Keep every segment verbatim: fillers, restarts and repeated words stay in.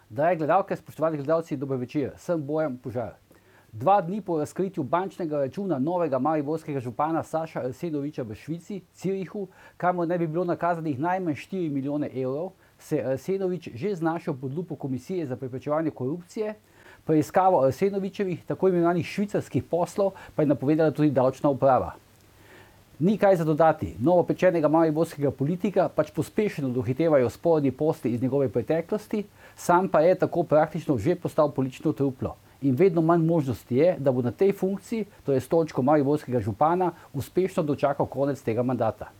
Drage gledalke, spoštovani gledalci, dober večer. Sem Bojan Požar. Dva dni po razkritju bančnega računa novega mariborskega župana Saša Arsenoviča v Švici, Zürichu, kamor naj bi bilo nakazanih najmanj štiri milijone evrov, se je Arsenovič že znašel pod lupo Komisije za preprečevanje korupcije. Preiskavo Arsenovičevih tako imenovanih švicarskih poslov pa je napovedala tudi davčna uprava. Ni kaj za dodati. Novopečenega mariborskega politika pač pospešeno dohitevajo sporni posli iz njegove preteklosti, sam pa je tako praktično že postal politično truplo. In vedno manj možnosti je, da bo na tej funkciji, to je stolčko mariborskega župana, uspešno dočakal konec tega mandata.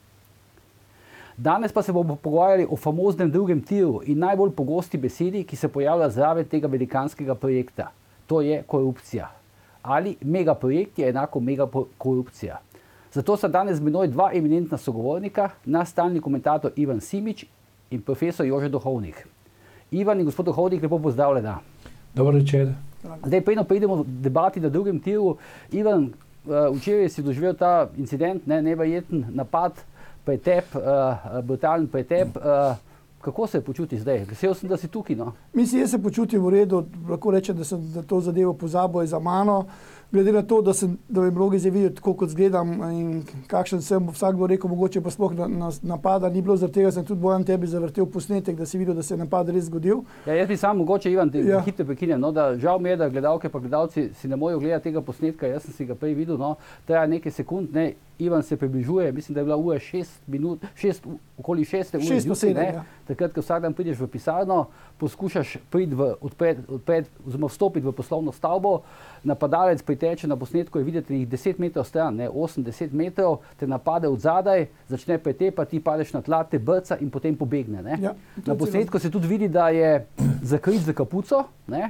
Danes pa se bomo pogovarjali o famoznem drugem tiru in najbolj pogosti besedi, ki se pojavlja zraven tega velikanskega projekta. To je korupcija. Ali megaprojekt je enako megakorupcija. Zato sta danes z menoj dva eminentna sogovornika, naš stalni komentator Ivan Simič in profesor Jože Duhovnik. Ivan in gospod Duhovnik, lepo pozdravljena. Dobro večer. Zdaj, preden preidemo v debati na drugem tiru, Ivan, včeraj si doživel ta incident, ne, neverjeten napad, pretep, brutalen pretep. Kako se počuti zdaj? Vesel sem, da si tukaj, no? Mislim, jaz se počutim v redu, lahko rečem, da sem da to zadevo pozabil za mano. Glede na to, da, sem, da bi mnogi zdaj videli, tako kot zgledam in kakšen sem, vsak bo rekel, mogoče pa sploh na, na, napada ni bilo, zaradi tega sem tudi Bojan tebi zavrtel posnetek, da si videl, da se je napad res zgodil. Ja, jaz bi sam mogoče, Ivan, te ja. hitro prekinem, no, da žal mi je, da gledalke pa gledalci si ne morejo gledati tega posnetka, jaz sem si ga prej videl, no, traja nekaj sekund, ne, Ivan se približuje, mislim, da je bila ura šest minut, šest, okoli šeste ure zjutraj, ne, ja. Takrat, ko vsak dan prideš v pisarno, poskušaš priti v, odpred, odpred, oziroma vstopiti v poslovno stavbo, napadalec priteče na posnetku, je videti jih deset metrov stran, ne, osem do deset metrov, te napade od zadaj, začne pretepati, ti padeš na tla, te brca in potem pobegne, ne. Ja, na posnetku se tudi vidi, da je zakrit za kapuco, ne,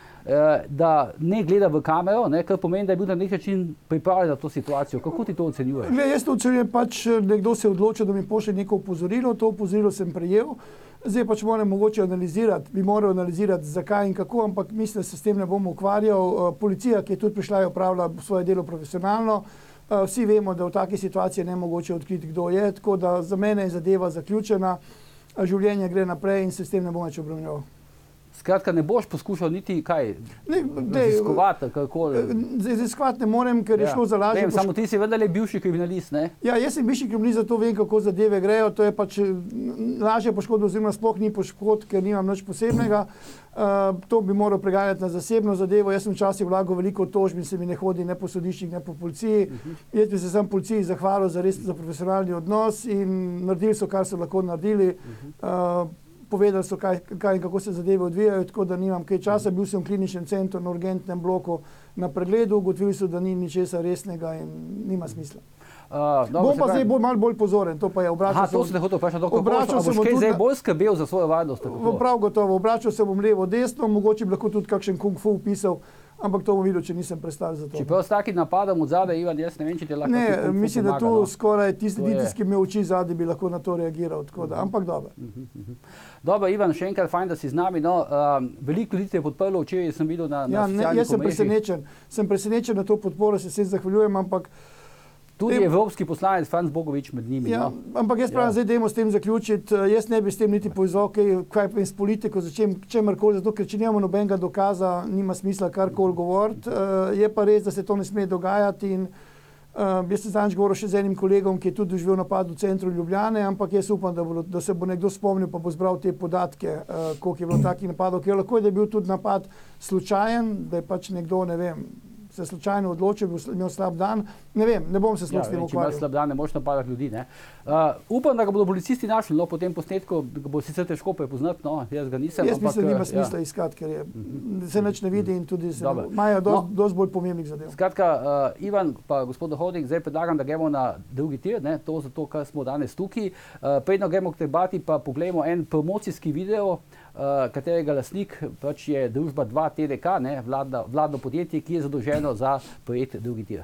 da ne gleda v kamero, ne, kar pomeni, da je bil na nek način pripravljen na to situacijo. Kako ti to ocenjuješ? Gle, jaz to ocenjujem, pač nekdo se je odločil, da mi pošlje neko opozorilo, to opozorilo sem prejel, zdaj pač moram mogoče analizirati, bi moral analizirati zakaj in kako, ampak mislim, da se s tem ne bom ukvarjal. Policija, ki je tudi prišla, je opravila svoje delo profesionalno, vsi vemo, da v taki situaciji ne mogoče odkriti, kdo je, tako da za mene je zadeva zaključena, življenje gre naprej in se s tem ne bom več obremenjeval. Skratka, ne boš poskušal niti kaj raziskovati, kakoli. Raziskovati ne morem, ker je šlo za lažje. Vem, samo ti si vendarle bivši kriminalist, ne? Ja, jaz sem bivši kriminalist, zato vem, kako zadeve grejo. To je pač lažje poškodba, oziroma sploh ni poškodb, ker nimam nič posebnega. Uh, to bi moral preganjati na zasebno zadevo. Jaz sem včasih vlagal veliko tožb in se mi ne hodi ne po sodiščih, ne po policiji. Uh -huh. Jaz bi se sam policiji zahvalil za res za profesionalni odnos in naredili so, kar so lahko naredili. Uh -huh. uh, Povedali so, kaj, kaj in kako se zadeve odvijajo, tako da nimam kaj časa. Bil sem v kliničnem centru na urgentnem bloku na pregledu, ugotovili so, da ni ničesar resnega in nima smisla. Uh, dobro, bom pa zdaj bolj, malo bolj pozoren, to pa je obračal. Aha, to se ne hotel vprašati, kako boš kaj zdaj bolj skrbel za svojo varnost? Prav gotovo, obračal se bom levo, desno, mogoče bi lahko tudi kakšen kung fu upisal, ampak to bom videl, če nisem prestal za to. Čeprav s takim napadom od zadaj, Ivan, jaz ne vem, če ti lahko ne, kung fu mislim, pomaga, da tu no? skoraj tisti, ja. ki me oči zadaj, bi lahko na to reagiral, tako da, ampak dobro. Uh -huh, uh -huh. Dobro, Ivan, še enkrat fajn, da si z nami. No, uh, veliko ljudi te je podprlo, včeraj sem videl na, na ja, ne, jaz sem presenečen, sem presenečen na to podporo, se vsem zahvaljujem, ampak tudi tem, evropski poslanec Franc Bogovič med njimi. Ja, no. Ampak jaz pravim, ja. zdaj dajmo s tem zaključiti. Jaz ne bi s tem niti povezal, kaj pa je s politiko, za čem, čemarkoli, zato ker če nimamo nobenega dokaza, nima smisla karkoli govoriti. Uh, je pa res, da se to ne sme dogajati in uh, jaz sem zadnjič govoril še z enim kolegom, ki je tudi doživel napad v centru Ljubljane, ampak jaz upam, da, bo, da se bo nekdo spomnil pa bo zbral te podatke, uh, koliko je bilo takih napadov, ker lahko je, da je bil tudi napad slučajen, da je pač nekdo, ne vem, se slučajno odločil, bi imel slab dan. Ne vem, ne bom se slab ja, s tem ukvarjal. Če imaš slab dan, ne moš napadati ljudi, ne. Uh, upam, da ga bodo policisti našli, no, po tem posnetku, ga bo sicer težko prepoznati, no, jaz ga nisem. Jaz mislim, da nima smisla ja. iskati, ker je, se nič ne vidi in tudi se imajo dosti no, bolj pomembnih zadev. Skratka, uh, Ivan pa gospod Duhovnik, zdaj predlagam, da gremo na drugi tir, ne, to zato, kar smo danes tukaj. Uh, predno gremo k debati, pa pogledamo en promocijski video, Uh, katerega lastnik pač je družba dva T D K, ne, vladno, vladno podjetje, ki je zadolženo za projekt drugi tir.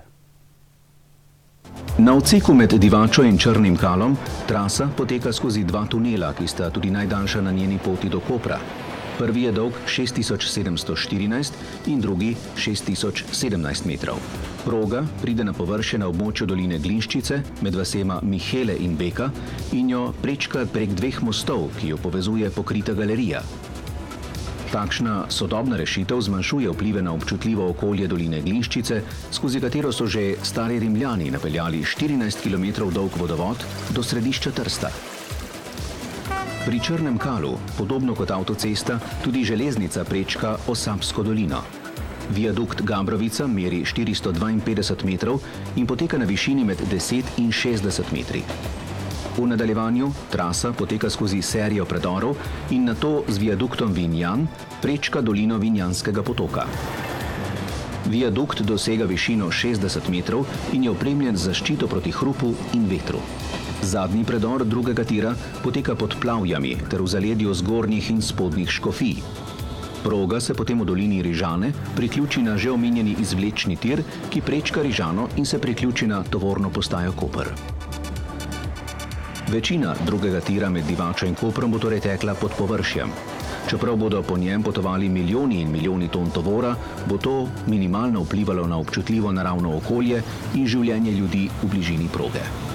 Na odseku med Divačo in Črnim Kalom trasa poteka skozi dva tunela, ki sta tudi najdaljša na njeni poti do Kopra. Prvi je dolg šest tisoč sedemsto štirinajst in drugi šest tisoč sedemnajst metrov. Proga pride na površje na območju doline Glinščice med vasema Mihele in Beka in jo prečka prek dveh mostov, ki jo povezuje pokrita galerija. Takšna sodobna rešitev zmanjšuje vplive na občutljivo okolje doline Glinščice, skozi katero so že stari Rimljani napeljali štirinajst kilometrov dolg vodovod do središča Trsta. Pri Črnem Kalu, podobno kot avtocesta, tudi železnica prečka Osapsko dolino. Viadukt Gabrovica meri štiristo dvainpetdeset metrov in poteka na višini med deset in šestdeset metri. V nadaljevanju trasa poteka skozi serijo predorov in nato z viaduktom Vinjan prečka dolino Vinjanskega potoka. Viadukt dosega višino šestdeset metrov in je opremljen z zaščito proti hrupu in vetru. Zadnji predor drugega tira poteka pod Plavjami ter v zaledju zgornjih in spodnjih Škofij. Proga se potem v dolini Rižane priključi na že omenjeni izvlečni tir, ki prečka Rižano in se priključi na tovorno postajo Koper. Večina drugega tira med Divačo in Koprom bo torej tekla pod površjem. Čeprav bodo po njem potovali milijoni in milijoni ton tovora, bo to minimalno vplivalo na občutljivo naravno okolje in življenje ljudi v bližini proge.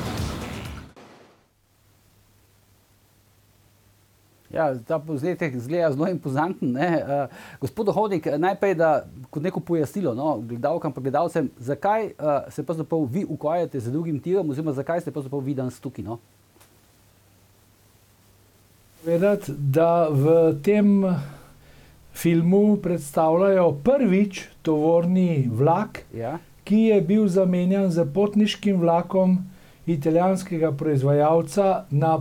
Ja, ta povzetek zgleda zelo impozanten. Uh, gospod Dohodnik, najprej da kot neko pojasnilo, no, gledalkam pa gledalcem, zakaj uh, se pravzaprav vi ukvarjate z drugim tirom, oziroma zakaj ste pravzaprav vi danes tukaj, no? Vedeti, da v tem filmu predstavljajo prvič tovorni vlak, ja. ki je bil zamenjan z potniškim vlakom italijanskega proizvajalca na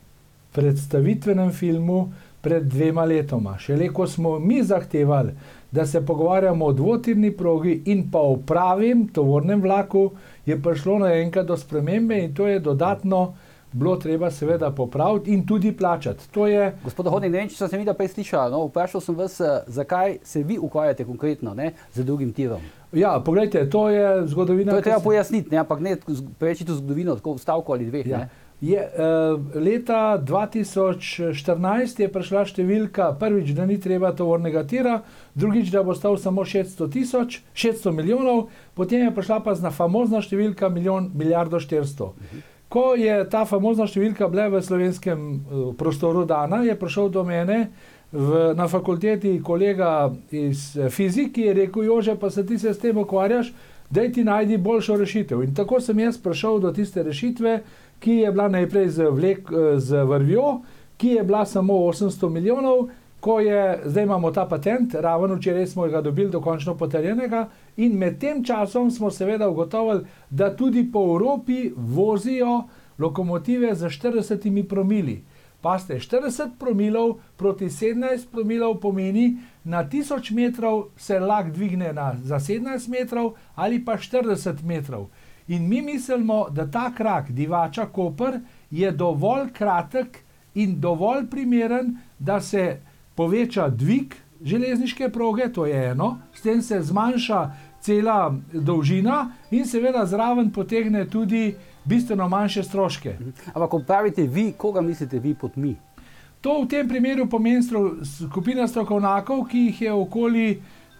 predstavitvenem filmu pred dvema letoma. Šele ko smo mi zahtevali, da se pogovarjamo o dvotirni progi in pa o pravim tovornem vlaku, je prišlo naenkrat do spremembe in to je dodatno bilo treba seveda popraviti in tudi plačati. To je... Gospod Dohodnik, ne vem, če sem se mi da prej slišala, no, vprašal sem vas, zakaj se vi ukvarjate konkretno, ne, z drugim tirom. Ja, poglejte, to je zgodovina... To je treba pojasniti, ne, ampak ne preveč to zgodovino, tako stavko ali dveh, ja. ne. Je, uh, leta dva tisoč štirinajst je prišla številka, prvič, da ni treba tovornega tira, drugič, da bo stal samo šeststo tisoč, šeststo milijonov, potem je prišla pa zna famozna številka milijon, milijardo štiristo. Uh-huh. Ko je ta famozna številka bila v slovenskem uh, prostoru dana, je prišel do mene v, na fakulteti kolega iz uh, fizik, ki je rekel: Jože, pa se ti se s tem ukvarjaš, daj ti najdi boljšo rešitev. In tako sem jaz prišel do tiste rešitve, ki je bila najprej z, vlek, z vrvjo, ki je bila samo osemsto milijonov, ko je, zdaj imamo ta patent, raven včeraj smo ga dobili dokončno potrjenega in med tem časom smo seveda ugotovili, da tudi po Evropi vozijo lokomotive za štiridesetimi promili. Paste, štirideset promilov proti sedemnajst promilov pomeni, na tisoč metrov se lak dvigne na, za sedemnajst metrov ali pa štirideset metrov. In mi mislimo, da ta krak Divača-Koper je dovolj kratek in dovolj primeren, da se poveča dvig železniške proge, to je eno, s tem se zmanjša cela dolžina in seveda zraven potegne tudi bistveno manjše stroške. Ampak, ko pravite vi, koga mislite vi pod mi? To v tem primeru pomeni skupina strokovnjakov, ki jih je okoli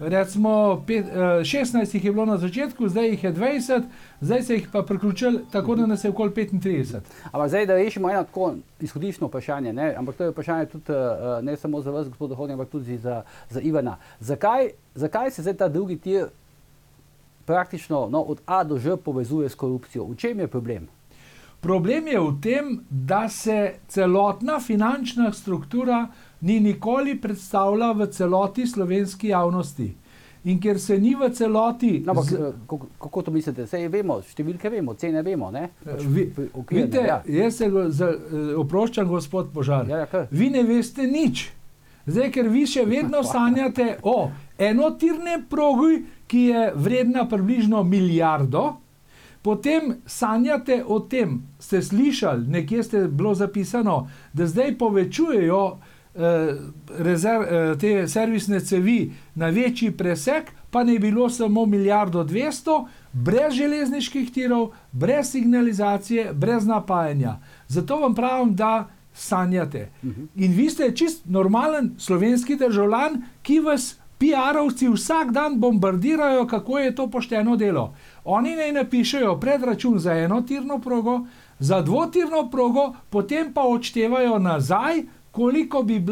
recimo pet, šestnajst jih je bilo na začetku, zdaj jih je dvajset, zdaj se jih pa priključili tako, da nas je okoli petintrideset. Ampak zdaj, da rešimo eno tako izhodiščno vprašanje, ne? Ampak to je vprašanje tudi ne samo za vas, gospod Dohodnik, ampak tudi za, za Ivana. Zakaj, zakaj se zdaj ta drugi tir praktično no, od A do Ž povezuje s korupcijo? V čem je problem? Problem je v tem, da se celotna finančna struktura ni nikoli predstavila v celoti slovenski javnosti. In ker se ni v celoti... No, ampak, z... kako, kako to mislite? Sej vemo, številke vemo, cene vemo, ne? Pač Vi, okvirne, vidite, ja. Jaz se za, oproščam, gospod Požar. Ja, ja, vi ne veste nič. Zdaj, ker vi še vedno sanjate o enotirne progi, ki je vredna približno milijardo, potem sanjate o tem, ste slišali, nekje ste bilo zapisano, da zdaj povečujejo Rezerv, te servisne cevi na večji presek, pa ne bilo samo milijardo dvesto, brez železniških tirov, brez signalizacije, brez napajanja. Zato vam pravim, da sanjate. In vi ste čist normalen slovenski državljan, ki vas P R-ovci vsak dan bombardirajo, kako je to pošteno delo. Oni naj napišejo predračun za enotirno progo, za dvotirno progo, potem pa odštevajo nazaj, koliko bi bila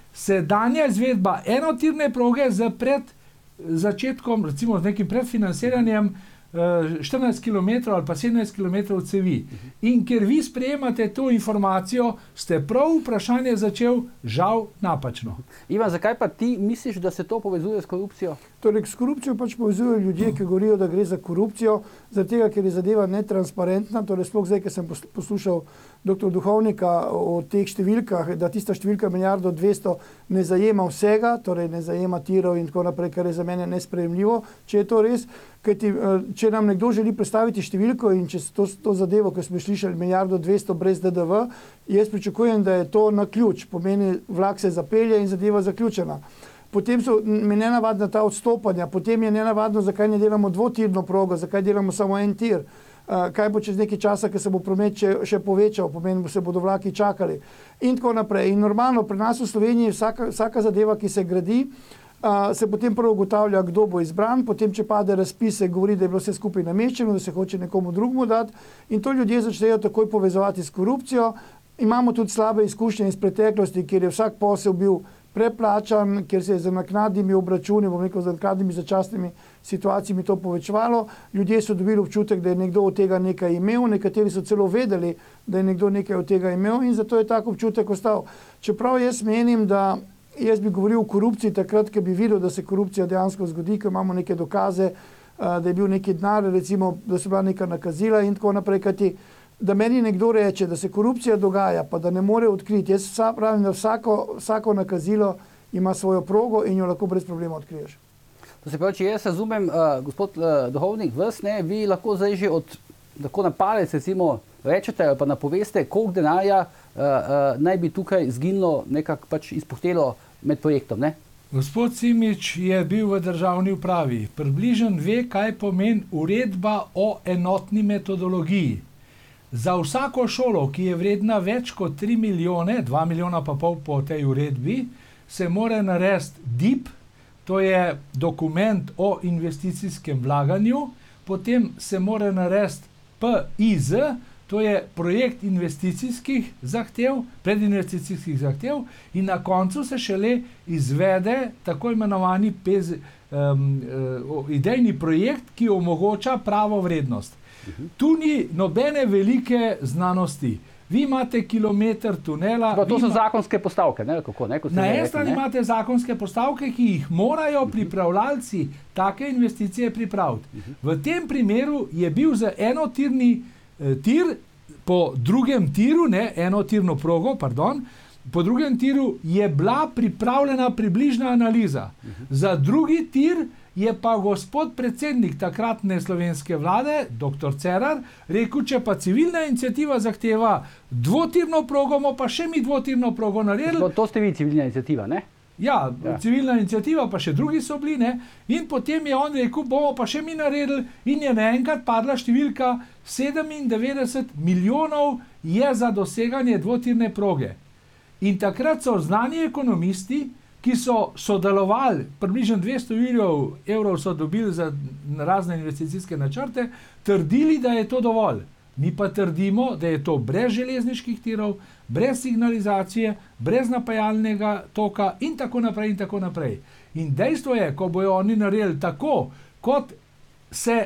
sedanja izvedba enotirne proge z pred začetkom, recimo z nekim predfinansiranjem štirinajst kilometrov ali pa sedemnajst kilometrov cevi. In ker vi sprejemate to informacijo, ste prav vprašanje začel žal napačno. Ivan, zakaj pa ti misliš, da se to povezuje s korupcijo? Torej, s korupcijo pač povezujejo ljudje, ki govorijo, da gre za korupcijo, zaradi tega, ker je zadeva netransparentna. Torej, sploh zdaj, ker sem poslušal doktor Duhovnika o teh številkah, da tista številka milijardo dvesto ne zajema vsega, torej ne zajema tirov in tako naprej, kar je za mene nesprejemljivo, če je to res. Kajti, če nam nekdo želi predstaviti številko in če to, to zadevo, ko smo slišali milijardo dvesto brez D D V, jaz pričakujem, da je to na ključ, pomeni vlak se zapelje in zadeva zaključena. Potem so mi nenavadna ta odstopanja, potem je nenavadno, zakaj ne delamo dvotirno progo, zakaj delamo samo en tir. Uh, kaj bo čez nekaj časa, ko se bo promet še, še povečal, pomeni, se bodo vlaki čakali in tako naprej. In normalno pri nas v Sloveniji vsaka, vsaka zadeva, ki se gradi, uh, se potem prvo ugotavlja, kdo bo izbran, potem če pade razpis, se govori, da je bilo vse skupaj nameščeno, da se hoče nekomu drugemu dati in to ljudje začnejo takoj povezovati s korupcijo. Imamo tudi slabe izkušnje iz preteklosti, kjer je vsak posel bil preplačan, ker se je z naknadnimi obračuni, bom rekel, z naknadnimi začasnimi situacijami to povečevalo. Ljudje so dobili občutek, da je nekdo od tega nekaj imel, nekateri so celo vedeli, da je nekdo nekaj od tega imel in zato je tak občutek ostal. Čeprav jaz menim, da jaz bi govoril o korupciji takrat, ko bi videl, da se korupcija dejansko zgodi, ko imamo neke dokaze, da je bil neki denar, recimo, da so bila neka nakazila in tako naprej, kajti da meni nekdo reče, da se korupcija dogaja, pa da ne more odkriti. Jaz pravim, da vsako, vsako nakazilo ima svojo progo in jo lahko brez problema odkriješ. To se pravi, če jaz razumem, uh, gospod uh, Duhovnik, vas, ne, vi lahko zdaj že od tako na palec, recimo, rečete ali pa napoveste, koliko denarja uh, uh, naj bi tukaj zginilo, nekako pač izpuhtelo med projektom, ne? Gospod Simič je bil v državni upravi. Približno ve, kaj pomeni uredba o enotni metodologiji. Za vsako šolo, ki je vredna več kot tri milijone, dva milijona pa pol po tej uredbi, se mora narediti D I P, to je dokument o investicijskem vlaganju, potem se mora narediti P I Z, to je projekt investicijskih zahtev, predinvesticijskih zahtev in na koncu se šele izvede tako imenovani pez, um, uh, idejni projekt, ki omogoča pravo vrednost. Tu ni nobene velike znanosti. Vi imate kilometer tunela. Pa to so ima... zakonske postavke, ne? Kako, ne? Na eni strani imate zakonske postavke, ki jih morajo pripravljalci take investicije pripraviti. V tem primeru je bil za enotirni eh, tir, po drugem tiru, ne, enotirno progo, pardon, po drugem tiru je bila pripravljena približna analiza. Za drugi tir je pa gospod predsednik takratne slovenske vlade, doktor Cerar, rekel, če pa civilna iniciativa zahteva dvotirno progo, pa še mi dvotirno progo naredili. To, to ste vi civilna iniciativa, ne? Ja, ja, civilna iniciativa, pa še drugi so bili, ne? In potem je on rekel, bomo pa še mi naredili in je naenkrat padla številka sedemindevetdeset milijonov je za doseganje dvotirne proge. In takrat so znani ekonomisti, ki so sodelovali, približno dvesto milijonov evrov so dobili za razne investicijske načrte, trdili, da je to dovolj. Mi pa trdimo, da je to brez železniških tirov, brez signalizacije, brez napajalnega toka in tako naprej in tako naprej. In dejstvo je, ko bojo oni naredili tako, kot se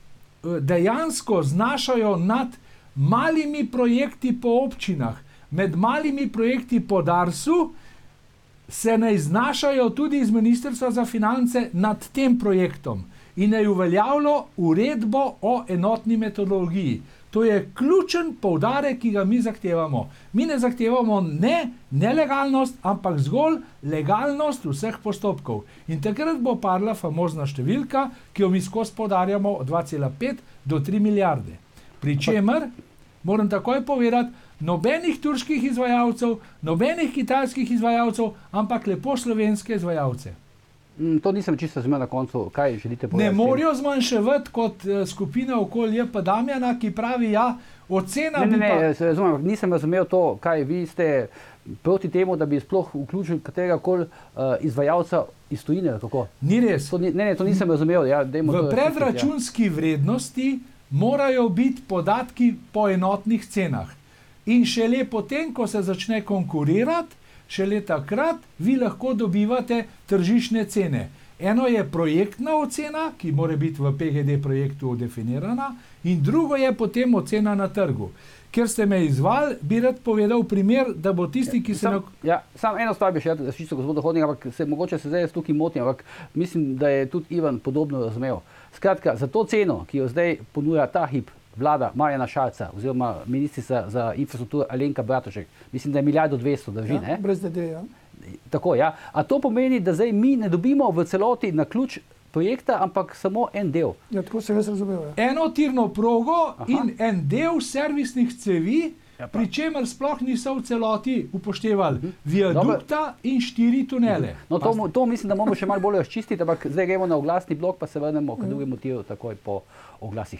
dejansko znašajo nad malimi projekti po občinah, med malimi projekti po Darsu, se ne iznašajo tudi iz Ministrstva za finance nad tem projektom in je uveljavilo uredbo o enotni metodologiji. To je ključen poudarek, ki ga mi zahtevamo. Mi ne zahtevamo ne nelegalnost, ampak zgolj legalnost vseh postopkov. In takrat bo padla famozna številka, ki jo mi skozi poudarjamo od dva cela pet do tri milijarde. Pri čemer, moram takoj povedati, nobenih turških izvajalcev, nobenih kitajskih izvajalcev, ampak lepo slovenske izvajalce. Mm, to nisem čisto razumel na koncu, kaj želite povedati. Ne morajo zmanjševati kot uh, skupina okoli J P Damjana, ki pravi, ja, ocena... Ne, ne, ne, pa... razumem, nisem razumel to, kaj vi ste proti temu, da bi sploh vključili katerega koli uh, izvajalca iz tujine, kako? Ni res. To ni, ne, ne, to nisem razumel. Ja, v predračunski ja. vrednosti morajo biti podatki po enotnih cenah. In šele potem, ko se začne konkurirati, šele takrat vi lahko dobivate tržišne cene. Eno je projektna ocena, ki mora biti v P G D projektu definirana, in drugo je potem ocena na trgu. Ker ste me izvali, bi rad povedal primer, da bo tisti, ki se... Sam, na... ja, sam eno stvar bi še čisto gospod Hodnik, ampak se, mogoče se zdaj tukaj motim, ampak mislim, da je tudi Ivan podobno razumel. Skratka, za to ceno, ki jo zdaj ponuja ta hip vlada Marjana Šarca oziroma ministrica za infrastrukturo Alenka Bratušek, mislim, da je milijardo dvesto, drži, ja, ne? Brez D D, ja. Tako, ja. A to pomeni, da zdaj mi ne dobimo v celoti na ključ projekta, ampak samo en del. Ja, tako sem jaz razumel. Ja. Eno tirno progo Aha. in en del servisnih cevi, Ja, pri čemer sploh niso v celoti upoštevali uh-huh. viadukta Dobre. in štiri tunele. No, to, to mislim, da moramo še malo bolje razčistiti, ampak zdaj gremo na oglasni blok, pa se vrnemo k drugemu tiru takoj po oglasih.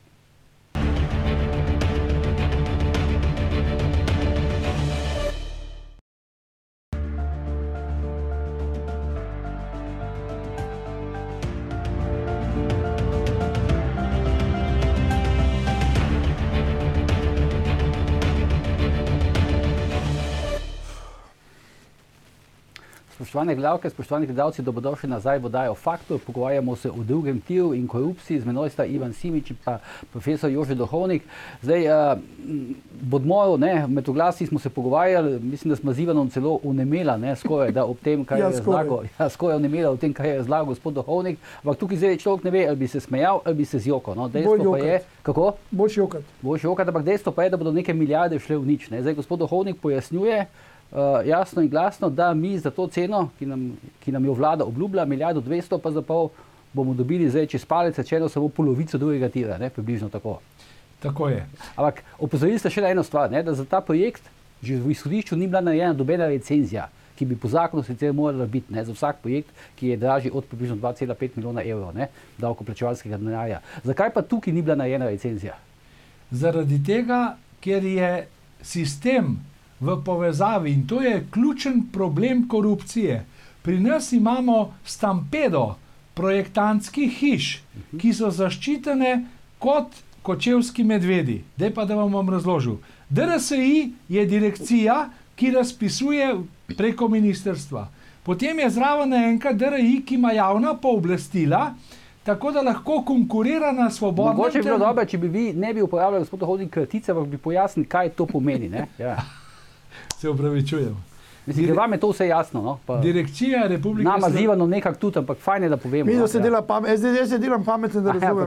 Spoštovane gledalke, spoštovani gledalci, dobrodošli nazaj v oddajo Faktor. Pogovarjamo se o drugem tiru in korupciji. Z menoj sta Ivan Simič in pa profesor Jože Duhovnik. Zdaj, v odmoru, med oglasi smo se pogovarjali, mislim, da smo z Ivanom celo unemela, ne, skoraj, da ob tem, kaj ja, je razlagal, ja, skoraj unemela ob tem, kaj je razlagal gospod Duhovnik. Ampak tukaj zdaj človek ne ve, ali bi se smejal, ali bi se zjokal. No, dejstvo pa je, kako? Boljši jokat. Boljši jokat, ampak dejstvo pa je, da bodo neke milijarde šle v nič. Ne. Zdaj, gospod Duhovnik pojasnjuje, Uh, jasno in glasno, da mi za to ceno, ki nam, ki nam jo vlada obljublja, milijardo dvesto, pa zapol bomo dobili zdaj čez palec rečeno samo polovico drugega tira, ne, približno tako. Tako je. Ampak opozorili ste še na eno stvar, ne, da za ta projekt že v izhodišču ni bila narejena nobena recenzija, ki bi po zakonu sicer morala biti, ne, za vsak projekt, ki je dražji od približno dva cela pet milijona evrov, ne, davkoplačevalskega denarja. Zakaj pa tukaj ni bila narejena recenzija? Zaradi tega, ker je sistem v povezavi, in to je ključen problem korupcije. Pri nas imamo stampedo projektantskih hiš, ki so zaščitene kot kočevski medvedi. Dej pa, da vam bom razložil. D R S I je direkcija, ki razpisuje preko ministrstva. Potem je zraven naenkrat D R I, ki ima javna pooblastila, tako da lahko konkurira na svobodnem trgu. Mogoče bi bilo dobro, če bi vi ne bi uporabljali, gospod Duhovnik, kratice, ampak bi pojasnili, kaj to pomeni, ne? Ja. Se upravičujem. Mislim, da vam je to vse jasno, no? Pa Direkcija Republike nama z Ivanom nekako tudi, ampak fajn je, da povemo. Mi, da no? se Ja. dela pametno, zdaj jaz se delam pametno, da razumem.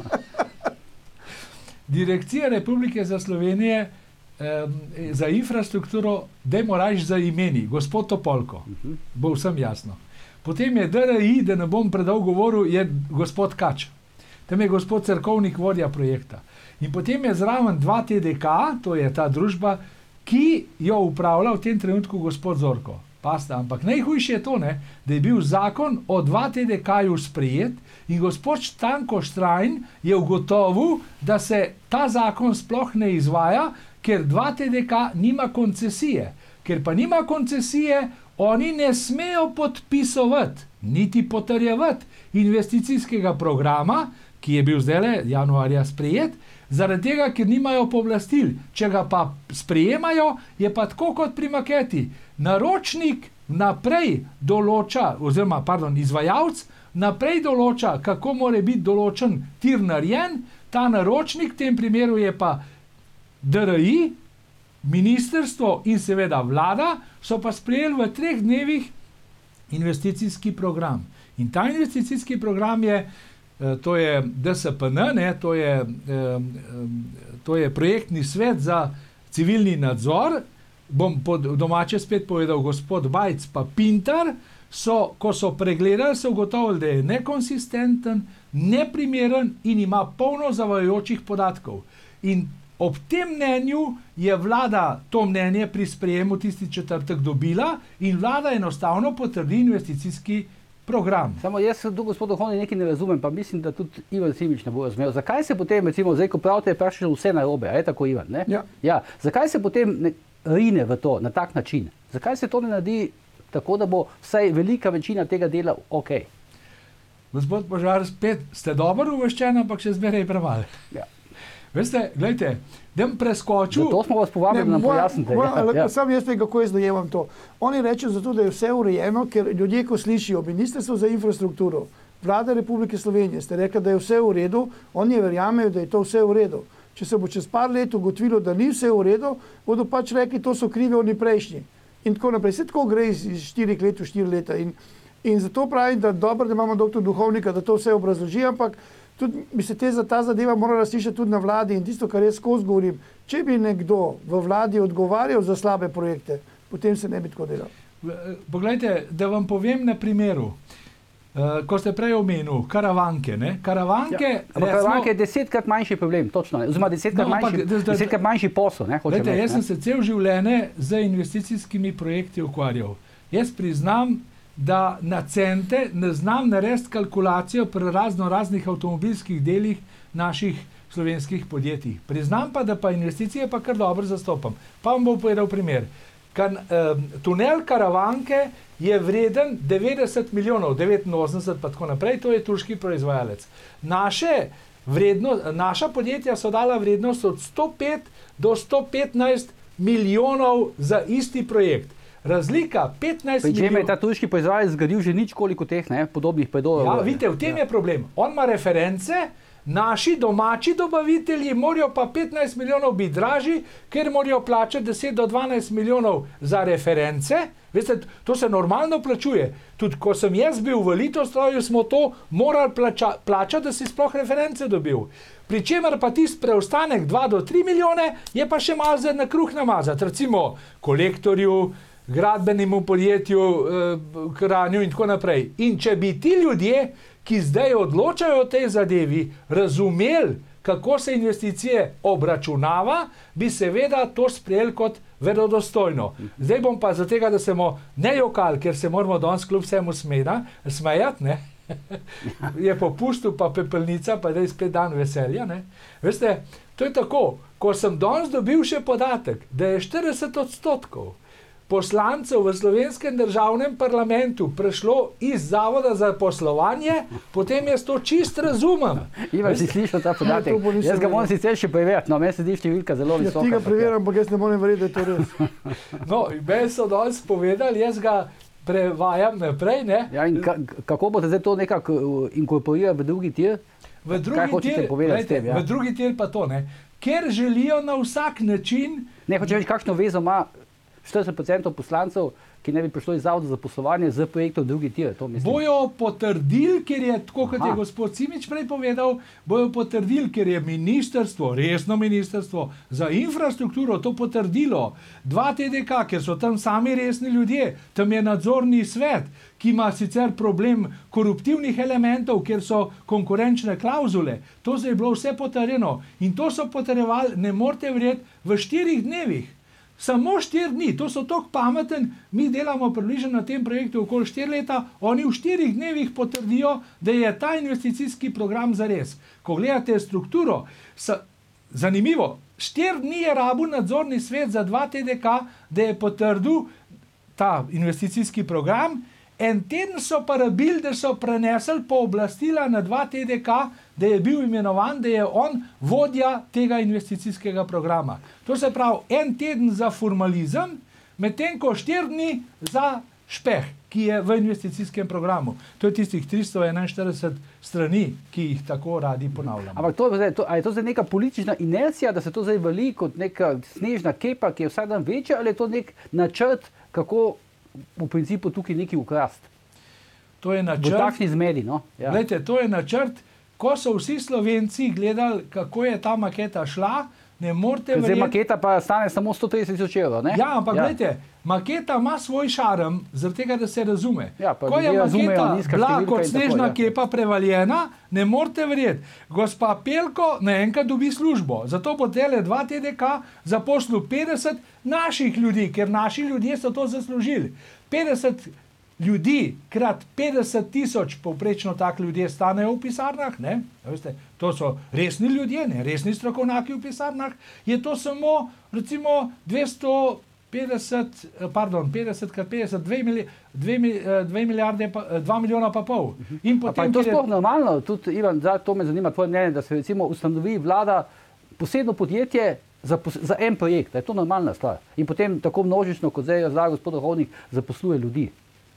Direkcija Republike za Slovenije eh, za infrastrukturo, dajmo raje za imeni, gospod Topolko, uh-huh. bo vsem jasno. Potem je D R I, da ne bom predolgo govoril, je gospod Kač. Tam je gospod Cerkovnik, vodja projekta. In potem je zraven dva T D K, to je ta družba, ki jo upravlja v tem trenutku gospod Zorko. Pasta, ampak najhujše je to, ne, da je bil zakon o dva T D K-ju sprejet in gospod Stanko Štrajn je ugotovil, da se ta zakon sploh ne izvaja, ker dva T D K nima koncesije. Ker pa nima koncesije, oni ne smejo podpisovati, niti potrjevati investicijskega programa, ki je bil zdaj januarja sprejet, zaradi tega, ker nimajo pooblastil. Če ga pa sprejemajo, je pa tako kot pri maketi. Naročnik naprej določa, oziroma, pardon, izvajalec naprej določa, kako mora biti določen tir narejen, ta naročnik, v tem primeru je pa D R I, ministrstvo in seveda vlada, so pa sprejeli v treh dnevih investicijski program. In ta investicijski program je to je D S P N, ne, to, je, to je projektni svet za civilni nadzor, bom po domače spet povedal, gospod Bajc pa Pintar, so, ko so pregledali, so ugotovili, da je nekonsistenten, neprimeren in ima polno zavajajočih podatkov. In ob tem mnenju je vlada to mnenje pri sprejemu tisti četrtek dobila in vlada enostavno potrdi investicijski program. Samo jaz tu, gospod Duhovnik, nekaj ne razumem, pa mislim, da tudi Ivan Simič ne bo razumel. Zakaj se potem, recimo, zdaj, ko pravite, je praktično vse narobe, a je tako, Ivan, ne? Ja. Ja. Zakaj se potem ne rine v to na tak način? Zakaj se to ne naredi tako, da bo vsaj velika večina tega dela ok? Gospod Požar, spet ste dobro uveščeni, ampak še zmeraj premalo. Ja. Veste, gledajte, da bom preskočil. Zato smo vas povabili, da nam pojasnite. Ja, ja. Sam jaz vem, kako jaz dojemam to. Oni rečejo zato, da je vse urejeno, ker ljudje, ko slišijo Ministrstvo za infrastrukturo, Vlada Republike Slovenije, ste rekli, da je vse v redu, oni verjamejo, da je to vse v redu. Če se bo čez par let ugotovilo, da ni vse v redu, bodo pač rekli, to so krivi oni prejšnji. In tako naprej. Vse tako gre iz, iz štirih let v štiri leta. In, in zato pravim, da dobro, da imamo doktor Duhovnika, da to vse obrazloži, ampak tudi, bi se te, ta zadeva morala slišati tudi na vladi in tisto, kar jaz skozi govorim, če bi nekdo v vladi odgovarjal za slabe projekte, potem se ne bi tako delal. Poglejte, da vam povem na primeru. Uh, ko ste prej omenil, karavanke, ne? Karavanke, ja. Recimo, karavanke je desetkrat manjši problem, točno, oziroma desetkrat, no, manjši, da, da, desetkrat manjši posel. Ne, lejte, reči, jaz sem se cel življenje z investicijskimi projekti ukvarjal. Jaz priznam, da na cente ne znam narediti kalkulacijo pri razno raznih avtomobilskih delih naših slovenskih podjetij. Priznam pa, da pa investicije pa kar dobro zastopam. Pa vam bom povedal primer. Kan, eh, tunel Karavanke je vreden devetdeset milijonov, devetinosemdeset pa tako naprej, to je turški proizvajalec. Naše vredno, naša podjetja so dala vrednost od sto pet do sto petnajst milijonov za isti projekt. Razlika petnajst milijonov. Pri čem je ta turški proizvajalec zgradil že nič koliko teh ne, podobnih predorov. Ja, vidite, v tem ja. je problem. On ima reference, naši domači dobavitelji morajo pa petnajst milijonov biti dražji, ker morajo plačati deset do dvanajst milijonov za reference. Veste, to se normalno plačuje. Tudi ko sem jaz bil v Litostroju, smo to morali plača, plačati, da si sploh reference dobil. Pričemer pa tisti preostanek dva do tri milijone je pa še malo za na kruh namazati. Recimo kolektorju, gradbenemu podjetju, eh, Kranju in tako naprej. In če bi ti ljudje, ki zdaj odločajo o tej zadevi, razumeli, kako se investicije obračunava, bi seveda to sprejeli kot verodostojno. Zdaj bom pa za tega, da se bomo ne jokali, ker se moramo danes kljub vsemu smejati, ne? Je popustil pa pepelnica, pa da je spet dan veselja. Ne? Veste, to je tako, ko sem danes dobil še podatek, da je štirideset odstotkov poslancev v slovenskem državnem parlamentu prešlo iz Zavoda za poslovanje, potem jaz to čist razumem. Ivan, si slišal ta podatek? Ja, jaz ga moram sicer še preveriti, no, meni se zdi številka zelo visoka. Jaz tega preverjam, ampak jaz ne morem verjeti, da je to res. No, meni so danes povedali, jaz ga prevajam naprej, ne? Ja, in ka, kako boste zdaj to nekako inkorporirali v drugi tir? V drugi Kaj hočete tir, povedati s tem? Ja? V drugi tir pa to, ne? Ker želijo na vsak način... Ne, hoče reči, kakšno vezo ima štirideset procentov poslancev, ki ne bi prišlo iz Zavoda za poslovanje z projektom drugi tir. To bojo potrdili, ker je, tako kot Aha. je gospod Simič prej povedal, bojo potrdili, ker je ministrstvo, resno ministrstvo za infrastrukturo to potrdilo. dva T D K, ker so tam sami resni ljudje, tam je nadzorni svet, ki ima sicer problem koruptivnih elementov, ker so konkurenčne klauzule. To se je bilo vse potrjeno in to so potrjevali, ne morete verjeti, v štirih dnevih. Samo štiri dni, to so tako pameten, mi delamo približno na tem projektu okoli štiri leta, oni v štirih dnevih potrdijo, da je ta investicijski program zares. Ko gledate strukturo, sa, zanimivo, štiri dni je rabil nadzorni svet za dva T D K, da je potrdil ta investicijski program, en teden so pa rabili, da so prenesli pooblastila na dva T D K, da je bil imenovan, da je on vodja tega investicijskega programa. To se pravi, en teden za formalizem, medtem ko štiri dni za špeh, ki je v investicijskem programu. To je tistih tristo enainštirideset strani, ki jih tako radi ponavljamo. Ampak to, to, a je to zdaj neka politična inercija, da se to zdaj vali kot neka snežna kepa, ki je vsak dan večja, ali je to nek načrt, kako v principu tukaj nekaj ukrast? To je načrt. V takšni zmedi, no? Ja. Glejte, to je načrt, ko so vsi Slovenci gledali, kako je ta maketa šla, ne morete verjeti. Zdaj maketa pa stane samo sto trideset tisoč evrov, ne? Ja, ampak ja. Gledajte, maketa ima svoj šarm, zaradi tega, da se razume. Ja, pa ko je maketa bila kot snežna tako, ja. kepa prevaljena, ne morete verjeti. Gospa Pelko naenkrat dobi službo, zato bo tele dva T D K zaposlil petdeset naših ljudi, ker naši ljudje so to zaslužili. petdeset ljudi krat petdeset tisoč, povprečno tak ljudje stanejo v pisarnah, ne? Veste, to so resni ljudje, ne? Resni strokovnjaki v pisarnah, je to samo recimo dvesto petdeset, pardon, petdeset krat petdeset, dve, mili, dve, dve milijarde, pa, dva milijona pa pol. In potem, pa je to sploh je... normalno, tudi Ivan, to me zanima tvoje mnenje, da se recimo ustanovi vlada posebno podjetje za, za en projekt, da je to normalna stvar. In potem tako množično, kot zdaj razlaga gospod Hovnik, zaposluje ljudi.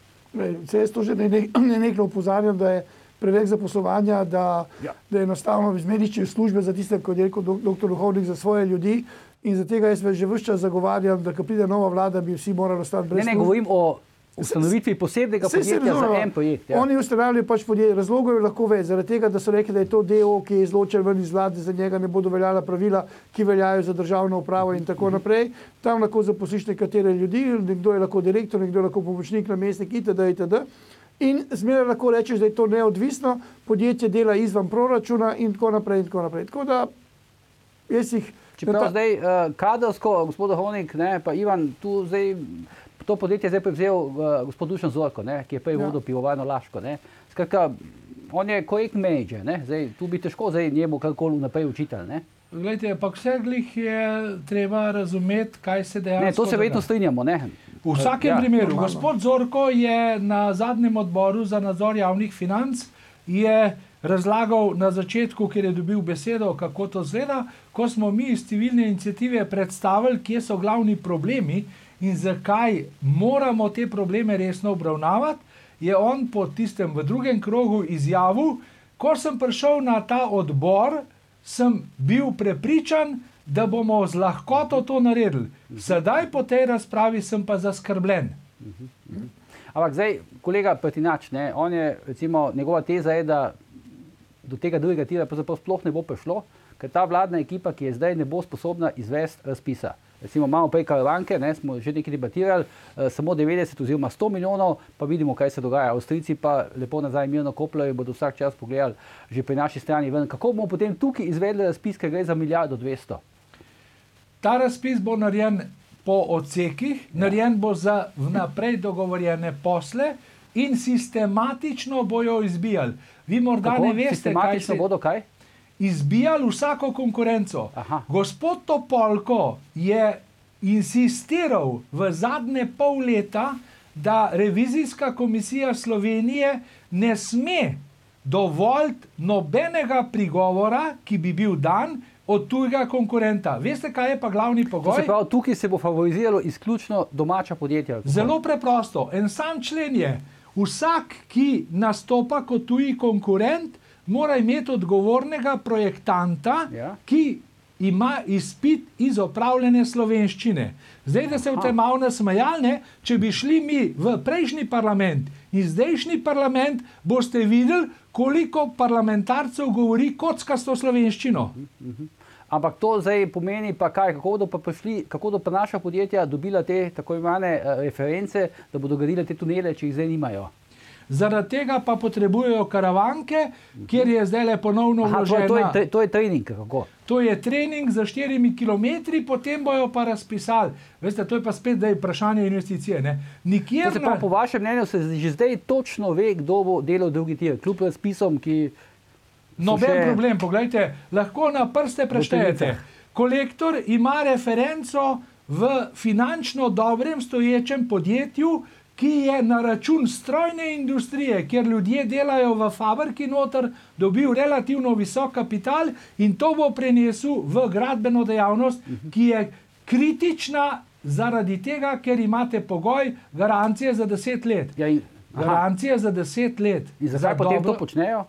Se jaz to že nenehno opozarjam, da je preveč zaposlovanja, da, ja. da je enostavno izmerišče službe za tiste, kot je rekel doktor Hovnik, za svoje ljudi. In za tega jaz že ves čas zagovarjam, da ko pride nova vlada, bi vsi morali ostati brez službe. Ne, ne, govorim o ustanovitvi posebnega podjetja za en projekt. Ja. Oni ustanavljajo pač podjetje. Razlogov je lahko več, zaradi tega, da so rekli, da je to D O, ki je izločen ven iz vlade, za njega ne bodo veljala pravila, ki veljajo za državno upravo in tako naprej. Tam lahko zaposliš nekatere ljudi, nekdo je lahko direktor, nekdo je lahko pomočnik, namestnik itd. itd. In zmeraj lahko rečeš, da je to neodvisno, podjetje dela izvan proračuna in tako naprej in tako naprej. Tako da jaz jih... Čeprav ta... zdaj uh, kadrovsko, gospod Hovnik, ne, pa Ivan, tu zdaj, to podjetje zdaj prevzel uh, gospod Dušan Zorko, ne, ki je prej ja. vodil Pivovarno Laško. Ne. Skratka, on je korektni menedžer, ne, zdaj, tu bi težko zdaj njemu karkoli naprej učitelj, ne. Glejte, pa vseglih je treba razumeti, kaj se dejansko... Ne, to se verjetno strinjamo, ne. V vsakem ja, primeru, normalno. Gospod Zorko je na zadnjem odboru za nadzor javnih financ je razlagal na začetku, ker je dobil besedo, kako to zgleda, ko smo mi iz civilne iniciative predstavili, kje so glavni problemi in zakaj moramo te probleme resno obravnavati, je on po tistem v drugem krogu izjavil, ko sem prišel na ta odbor, sem bil prepričan, da bomo z lahkoto to naredili. Sedaj po tej razpravi sem pa zaskrbljen. Ampak zdaj, kolega Pretinač, ne, on je, recimo, njegova teza je, da do tega drugega tira sploh ne bo prišlo, ker ta vladna ekipa, ki je zdaj, ne bo sposobna izvesti razpisa. Recimo imamo prej Karavanke, ne, smo že nekaj debatirali, eh, samo devetdeset oziroma sto milijonov, pa vidimo, kaj se dogaja. Avstrijci pa lepo nazaj mirno kopljajo, bodo vsak čas pogledali že pri naši strani ven. Kako bomo potem tukaj izvedli razpis, ker gre za milijardo dvesto? Ta razpis bo narejen po odsekih, ja. narejen bo za vnaprej dogovorjene posle in sistematično bojo izbijali. Vi morda Kako? ne veste, sistematično kaj se... bodo kaj? Izbijali vsako konkurenco. Aha. Gospod Topolko je insistiral v zadnje pol leta, da revizijska komisija Slovenije ne sme dovoljiti nobenega prigovora, ki bi bil dan od tujega konkurenta. Veste, kaj je pa glavni pogoj? To se pravi, tukaj se bo favoriziralo izključno domača podjetja. Zelo preprosto. En sam člen je, vsak, ki nastopa kot tuji konkurent, mora imeti odgovornega projektanta, ja. ki ima izpit iz opravljene slovenščine. Zdaj, da se v tem malo nasmejalne, če bi šli mi v prejšnji parlament in zdajšnji parlament, boste videli, koliko parlamentarcev govori kockasto slovenščino. Ampak to zdaj pomeni pa kaj, kako bodo pa prišli, kako bodo pa naša podjetja dobila te tako imane uh, reference, da bodo gradile te tunele, če jih zdaj nimajo. Zaradi tega pa potrebujejo Karavanke, kjer je zdaj le ponovno Aha, vložena. To je, to, je, to je trening, kako? To je trening za štirimi kilometri, potem bojo pa razpisali. Veste, to je pa spet zdaj vprašanje investicije. Ne? Nikjer to se pa na... po vašem mnenju se že zdaj točno ve, kdo bo delal drugi tir, kljub razpisom, ki... Noben še... problem, poglejte, lahko na prste preštejete. Kolektor ima referenco v finančno dobrem stoječem podjetju, ki je na račun strojne industrije, kjer ljudje delajo v fabriki noter, dobil relativno visok kapital in to bo prenesel v gradbeno dejavnost, ki je kritična zaradi tega, ker imate pogoj garancije za deset let. Ja, in... Garancija za deset let. In zakaj za potem dobro... to počnejo?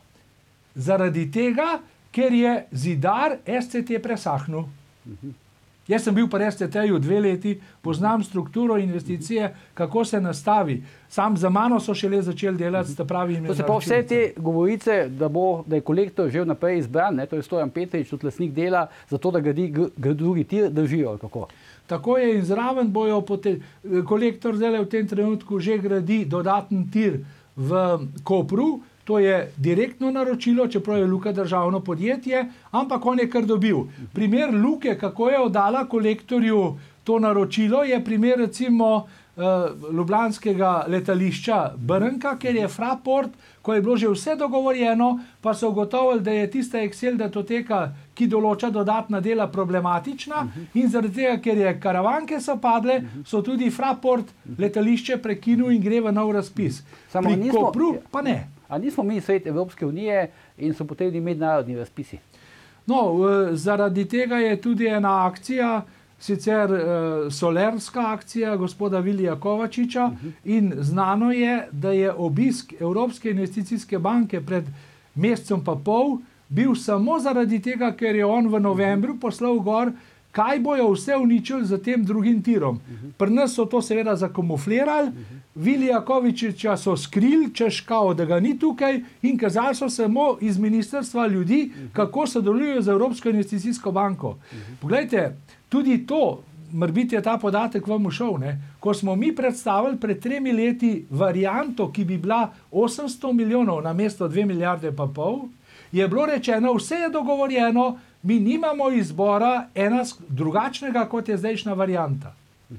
Zaradi tega, ker je zidar S C T presahnil. Uh-huh. Jaz sem bil pa S C T-ju dve leti, poznam strukturo investicije, kako se nastavi. Sam za mano so šele začeli delati, sta pravi. To se pa vse te govorice, da, bo, da je kolektor že vnaprej izbran, ne, to je Stojan Petrič, tudi lastnik dela, zato da gradi drugi tir, držijo, kako? Tako je in zraven bojo, pote, kolektor zdaj v tem trenutku že gradi dodaten tir v Kopru. To je direktno naročilo, čeprav je Luka državno podjetje, ampak on je kar dobil. Primer Luke, kako je oddala kolektorju to naročilo, je primer recimo uh, ljubljanskega letališča Brnka, ker je Fraport, ko je bilo že vse dogovorjeno, pa so ugotovili, da je tista Excel datoteka, ki določa dodatna dela, problematična in zaradi tega, ker je Karavanke so padle, so tudi Fraport letališče prekinil in gre v nov razpis. Samo Pri nismo... Kopru pa ne. A nismo mi svet Evropske unije in so potrebni mednarodni razpisi? No, zaradi tega je tudi ena akcija, sicer solerska akcija gospoda Vilija Kovačiča, in znano je, da je obisk Evropske investicijske banke pred mesecem pa pol bil samo zaradi tega, ker je on v novembru poslal gor, kaj bojo vse uničili za tem drugim tirom. Pri nas so to seveda zakamuflirali, Vilija Kovačiča so skrili, češ kao, da ga ni tukaj, in kazali so samo iz ministrstva ljudi, kako sodelujejo z Evropsko investicijsko banko. Poglejte, tudi to, morbiti je ta podatek vam ušel, ne? Ko smo mi predstavili pred tremi leti varianto, ki bi bila osemsto milijonov na mesto dve milijarde pa pol, je bilo rečeno, vse je dogovorjeno, mi nimamo izbora ena drugačnega, kot je zdajšnja varianta.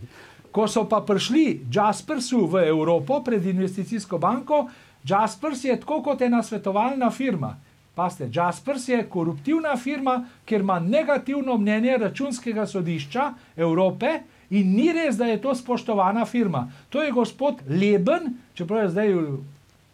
Ko so pa prišli Jaspersu v Evropo pred investicijsko banko, Jaspers je tako kot ena svetovalna firma. Paste, Jaspers je koruptivna firma, ker ima negativno mnenje Računskega sodišča Evrope in ni res, da je to spoštovana firma. To je gospod Leben, čeprav je zdaj v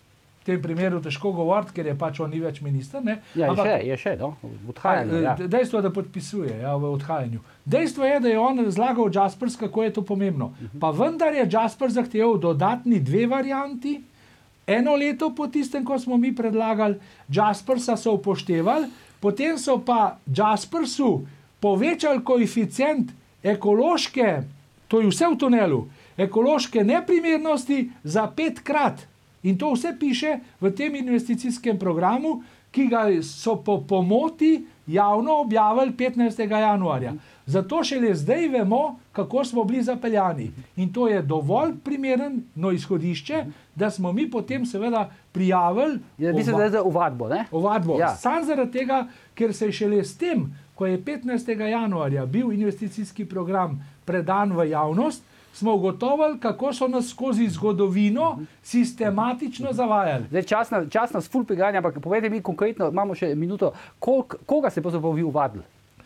tem primeru težko govoriti, ker je pač on ni več minister. Ne? Ja, Ampak, je še, je še, no? V odhajanju. Ja. Dejstvo je, da podpisuje, ja, v odhajanju. Dejstvo je, da je on razlagal Jaspers, kako je to pomembno. Pa vendar je Jaspers zahteval dodatni dve varianti. Eno leto po tistem, ko smo mi predlagali, Jaspersa so upoštevali, potem so pa Jaspersu povečali koeficient ekološke, to je vse v tunelu, ekološke neprimernosti za petkrat. In to vse piše v tem investicijskem programu, ki ga so po pomoti javno objavili petnajstega januarja. Zato šele zdaj vemo, kako smo bili zapeljani. In to je dovolj primerno izhodišče, da smo mi potem seveda prijavili Ja, mislim, da je za ovadbo, ne? ovadbo. Ja. Sam zaradi tega, ker se je šele s tem, ko je petnajstega januarja bil investicijski program predan v javnost, smo ugotovili, kako so nas skozi zgodovino sistematično zavajali. Zdaj, čas, na, čas nas ful priganja, ampak povejte mi konkretno, imamo še minuto, kolik, koga ste pravzaprav vi uvadili?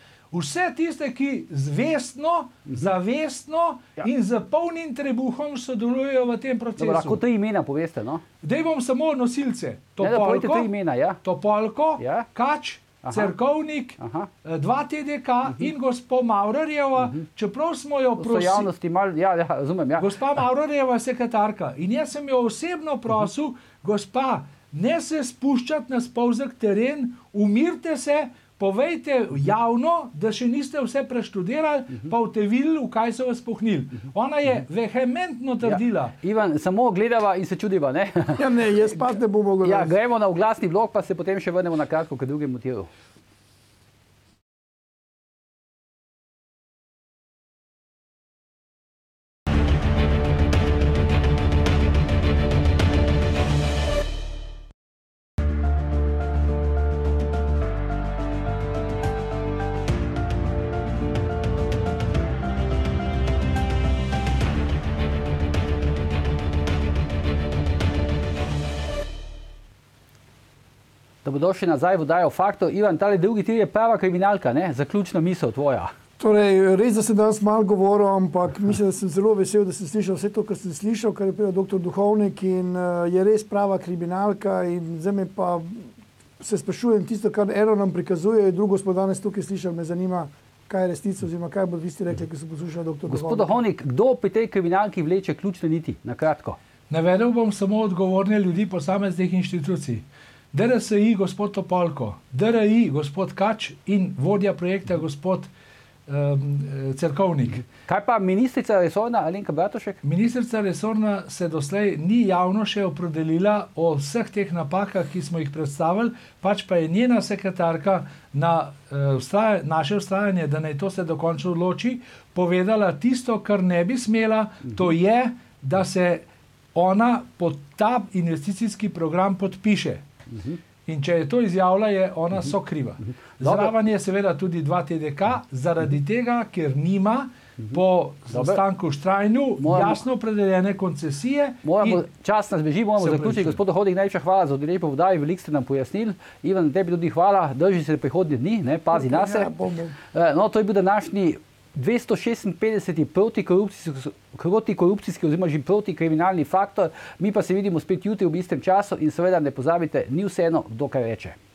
Vse tiste, ki zvestno, zavestno Ja. in z polnim trebuhom sodelujejo v tem procesu. Dobro, lahko tri imena poveste, no? Daj bom samo nosilce. Ne, da povejte Topolko, tri imena, ja? Topolko Ja. Kač, Aha. Cerkovnik, Aha. dva T D K uh-huh. in gospod Maurerjeva, uh-huh. čeprav smo jo So prosili. javnosti mal, ja, ja, razumem, ja. Gospa Maurerjeva je sekretarka in jaz sem jo osebno prosil, uh-huh. gospa, ne se spuščati na spolzek teren, umirte se, povejte javno, da še niste vse preštudirali, uh-huh. pa utevidili, v kaj so vas pohnili. Uh-huh. Ona je vehementno trdila. Ja. Ivan, samo gledava in se čudiva, ne? Ja, ne, jaz pa ne bom mogel. Ja, gremo na oglasni blok, pa se potem še vrnemo na kratko k drugemu tiru. Dobrodošli nazaj v oddajo Faktor. Ivan, tale drugi tir je prava kriminalka, ne? Zaključna misel tvoja. Torej, res, da sem danes malo govoril, ampak mislim, da sem zelo vesel, da sem slišal vse to, kar sem slišal, kar je povedal doktor Duhovnik, in uh, je res prava kriminalka. In zdaj me pa se sprašujem tisto, kar eno nam prikazuje, drugo smo danes tukaj slišali, me zanima, kaj je resnica, oziroma kaj bodo vi ste rekli, ko so poslušali doktor Duhovnik. Gospod Duhovnik, kdo pri tej kriminalki vleče ključne niti? Na kratko. Navedel bom samo odgovorne ljudi posameznih inštitucij. D R S I gospod Topolko, D R I gospod Kač in vodja projekta gospod um, Cerkovnik. Kaj pa ministrica resorna Alenka Bratušek? Ministrica resorna se doslej ni javno še opredelila o vseh teh napakah, ki smo jih predstavili, pač pa je njena sekretarka na uh, vstaj, naše vztrajanje, da naj to se dokončno odloči, povedala tisto, kar ne bi smela, to je, da se ona pod ta investicijski program podpiše. In če je to izjavila, je ona sokriva. Zraven je seveda tudi dva T D K, zaradi tega, ker nima po Stanku Štrajnu jasno opredeljene koncesije. Moramo, čas nas beži, moramo zaključiti. Gospod Duhovnik, najlepša hvala za udeležbo v oddaji, veliko ste nam pojasnili. Ivan, tebi tudi hvala, drži se prihodnje dni, ne, pazi na se. No, to je bil današnji dvesto šestinpetdeseti protikorupcijski, protikorupcijski oziroma že protikriminalni faktor. Mi pa se vidimo spet jutri ob istem času in seveda ne pozabite, ni vseeno, kdo kaj reče.